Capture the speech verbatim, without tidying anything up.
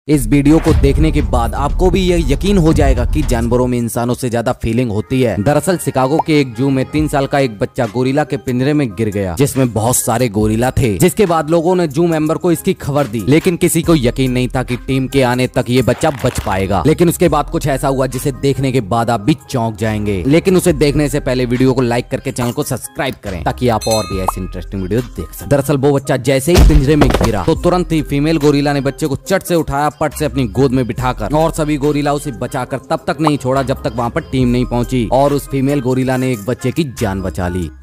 इस वीडियो को देखने के बाद आपको भी यह यकीन हो जाएगा कि जानवरों में इंसानों से ज्यादा फीलिंग होती है। दरअसल शिकागो के एक जू में तीन साल का एक बच्चा गोरिल्ला के पिंजरे में गिर गया, जिसमें बहुत सारे गोरिल्ला थे। जिसके बाद लोगों ने जू मेंबर को इसकी खबर दी, लेकिन किसी को यकीन नहीं था कि टीम के आने तक ये बच्चा बच पाएगा। लेकिन उसके बाद कुछ ऐसा हुआ जिसे देखने के बाद आप भी चौंक जाएंगे। लेकिन उसे देखने से पहले वीडियो को लाइक करके चैनल को सब्सक्राइब करें, ताकि आप और भी ऐसी इंटरेस्टिंग वीडियो देख सकें। दरअसल वो बच्चा जैसे ही पिंजरे में गिरा तो तुरंत ही फीमेल गोरिल्ला ने बच्चे को चट से उठाया, पट से अपनी गोद में बिठाकर, और सभी गोरिल्ला उसे बचाकर तब तक नहीं छोड़ा जब तक वहां पर टीम नहीं पहुंची और उस फीमेल गोरिल्ला ने एक बच्चे की जान बचा ली।